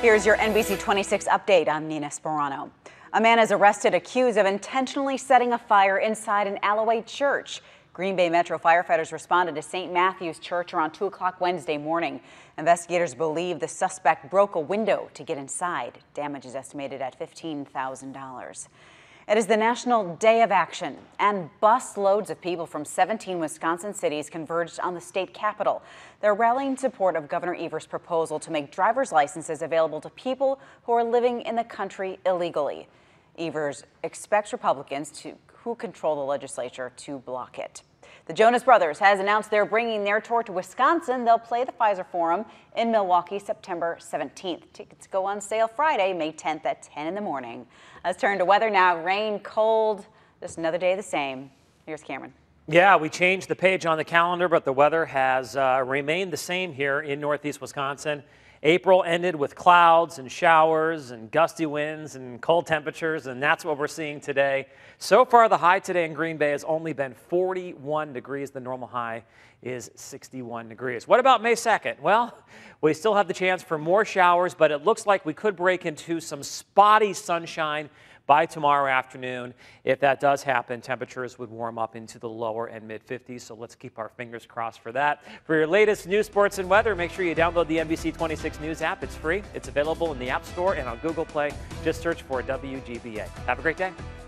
Here's your NBC26 update. I'm Nina Sperano. A man is arrested accused of intentionally setting a fire inside an Alawite church. Green Bay Metro firefighters responded to St. Matthew's Church around 2 o'clock Wednesday morning. Investigators believe the suspect broke a window to get inside. Damage is estimated at $15,000. It is the National Day of Action, and busloads of people from 17 Wisconsin cities converged on the state capitol. They're rallying in support of Governor Evers' proposal to make driver's licenses available to people who are living in the country illegally. Evers expects Republicans who control the legislature to block it. The Jonas Brothers has announced they're bringing their tour to Wisconsin. They'll play the Pfizer Forum in Milwaukee September 17th. Tickets go on sale Friday, May 10th at 10 in the morning. Let's turn to weather now. Rain, cold, just another day the same. Here's Cameron. Yeah, we changed the page on the calendar, but the weather has remained the same here in northeast Wisconsin. April ended with clouds and showers and gusty winds and cold temperatures, and that's what we're seeing today. So far, the high today in Green Bay has only been 41 degrees. The normal high is 61 degrees. What about May 2nd? Well, we still have the chance for more showers, but it looks like we could break into some spotty sunshine by tomorrow afternoon. If that does happen, temperatures would warm up into the lower and mid-50s, so let's keep our fingers crossed for that. For your latest news, sports, and weather, make sure you download the NBC26 News app. It's free. It's available in the App Store and on Google Play. Just search for WGBA. Have a great day.